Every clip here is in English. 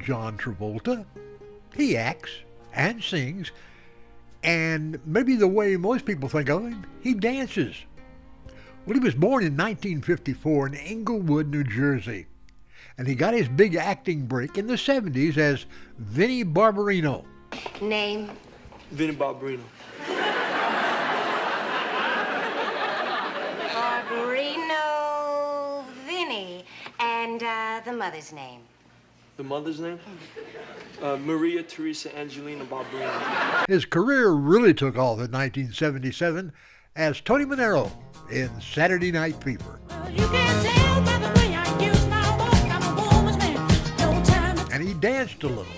John Travolta. He acts and sings, and maybe the way most people think of him, he dances. Well, he was born in 1954 in Englewood, New Jersey, and he got his big acting break in the 70s as Vinnie Barbarino. Name? Vinnie Barbarino. Barbarino Vinnie. And the mother's name? The mother's name? Maria Teresa Angelina Barbarino. His career really took off in 1977 as Tony Manero in Saturday Night Fever. And he danced a little.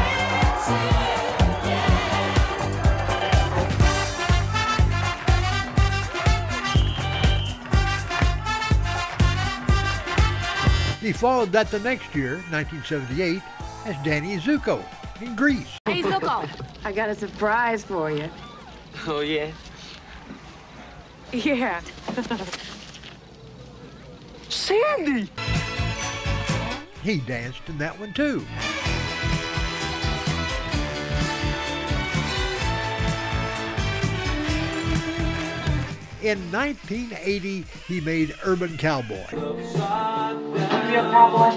He followed that the next year, 1978, as Danny Zuko in Grease. Hey, Zuko, I got a surprise for you. Oh, yeah? Yeah. Sandy! He danced in that one too. In 1980, he made Urban Cowboy. Real cowboy?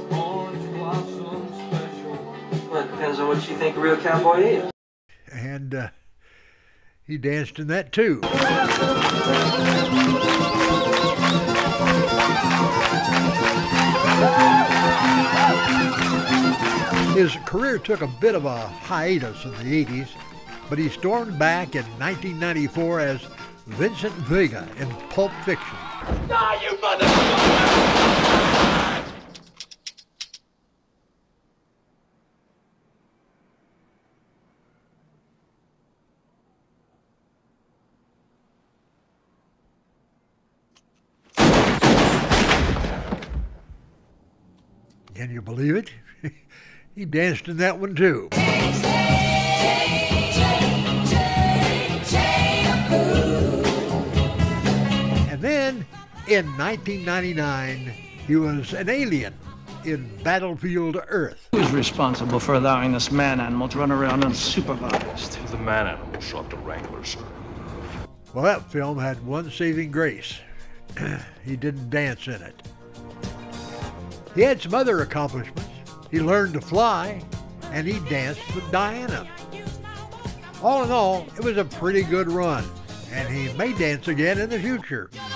Well, it depends on what you think a real cowboy is. And he danced in that too. His career took a bit of a hiatus in the 80s, but he stormed back in 1994 as Vincent Vega in Pulp Fiction. Die, you motherfucker! Can you believe it? He danced in that one too. And then, in 1999, he was an alien in Battlefield Earth. Who's responsible for allowing this man-animal to run around unsupervised? The man-animal shot the Wrangler, sir. Well, that film had one saving grace. He didn't dance in it. He had some other accomplishments. He learned to fly, and he danced with Diana. All in all, it was a pretty good run, and he may dance again in the future.